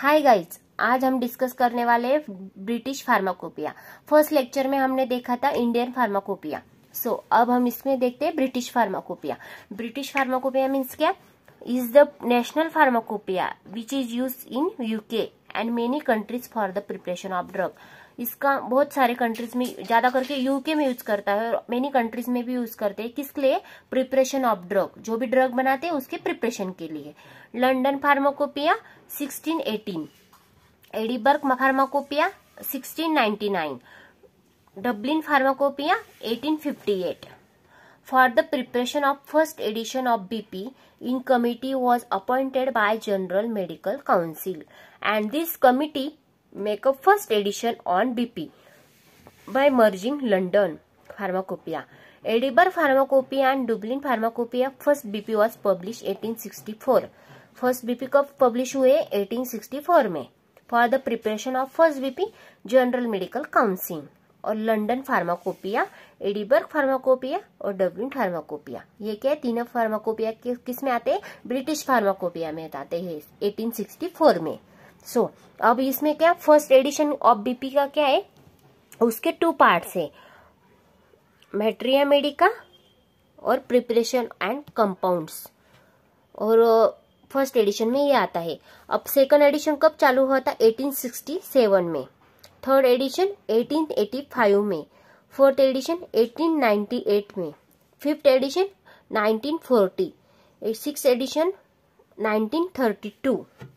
Hi guys, आज हम discuss करने वाले हैं ब्रिटिश फार्माकोपिया। फर्स्ट लेक्चर में हमने देखा था इंडियन फार्माकोपिया। अब हम इसमें देखते हैं British pharmacopoeia. British pharmacopoeia means क्या? Is the national pharmacopoeia which is use in UK and many countries for the preparation of drug. इसका बहुत सारे कंट्रीज में, ज्यादा करके यूके में यूज करता है और मेनी कंट्रीज में भी यूज करते हैं। किसके लिए? प्रिपरेशन ऑफ ड्रग, जो भी ड्रग बनाते हैं उसके प्रिपरेशन के लिए। London pharmacopoeia 1618, Edinburgh pharmacopoeia 1699, Dublin pharmacopoeia 1858. For the preparation of first edition of BP, in committee was appointed by General Medical Council, and this committee make a first edition on BP by merging London Pharmacopoeia, Edinburgh Pharmacopoeia and Dublin Pharmacopoeia. First BP was published 1864. First BP कब publish हुए? 1864 में. For the preparation of first BP, General Medical Council. और London pharmacopoeia, Edinburgh pharmacopoeia और Dublin pharmacopoeia, ये क्या है? तीनों pharmacopoeia किस में आते हैं? ब्रिटिश फार्माकोपिया में आते हैं 1864 में। अब इसमें क्या फर्स्ट एडिशन ऑफ बीपी का क्या है? उसके 2 पार्ट्स है, मैट्रिया मेडिका और प्रिपरेशन एंड कंपाउंड्स। और फर्स्ट एडिशन में ये आता है। अब सेकंड एडिशन कब चालू हुआ था? 1867 में। थर्ड एडिशन 1885 में, फोर्थ एडिशन 1898 में, फिफ्थ एडिशन 1940, सिक्स्थ एडिशन 1932।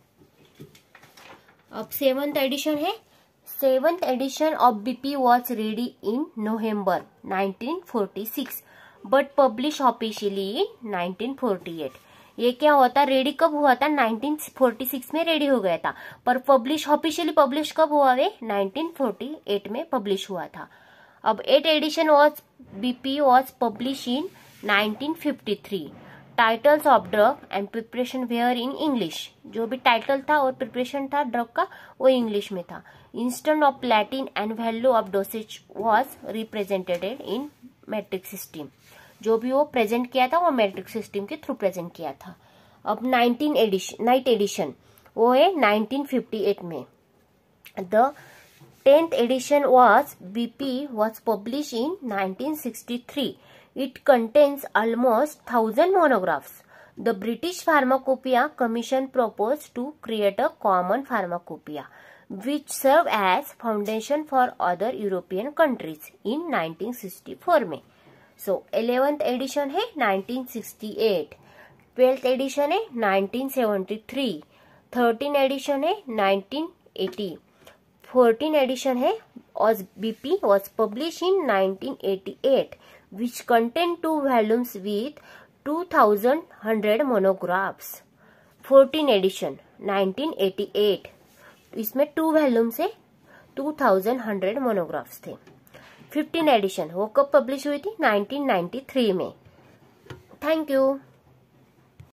अब सेवंथ एडिशन है। Seventh edition of BP was ready in November 1946 but publish officially in 1948। ये क्या होता? रेडी कब हुआ था? 1946 में रेडी हो गया था, पर पब्लिश ऑफिशियली पब्लिश कब हुआ? वे 1948 में पब्लिश हुआ था। अब 8th edition was BP was publish in 1953। Titles of drug and preparation were in English. जो भी टाइटल था और प्रिपरेशन था ड्रग का, वो इंग्लिश में था। Instant of plating and value of dosage was represented in metric system. जो भी वो प्रेजेंट किया था वो मैट्रिक सिस्टम के थ्रू प्रेजेंट किया था। अब 19th एडिशन वो है 1958 में। The 10th edition was BP was publish in 1963. It contains almost 1000 monographs. The British Pharmacopoeia Commission proposed to create a common pharmacopoeia which serve as foundation for other European countries in 1964 में। 11th addition है 1968, 12th addition है 1973, 13th addition है 1980, 14th addition है BP was published in 1988 which contain 2 volumes with 2100 monographs. 14th edition 1988, इसमें 2 volume से 2100 monographs थे। 15th addition वो कब पब्लिश हुई थी? 1993 में। Thank you.